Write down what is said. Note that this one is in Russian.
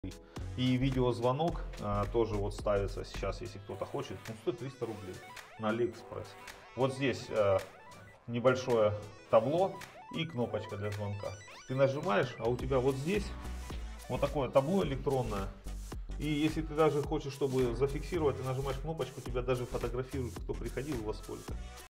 И видеозвонок тоже вот ставится сейчас, если кто-то хочет, ну, стоит 300 рублей на Алиэкспресс. Вот здесь небольшое табло и кнопочка для звонка. Ты нажимаешь, а у тебя вот здесь вот такое табло электронное. И если ты даже хочешь, чтобы зафиксировать, ты нажимаешь кнопочку, тебя даже фотографируют, кто приходил и во сколько.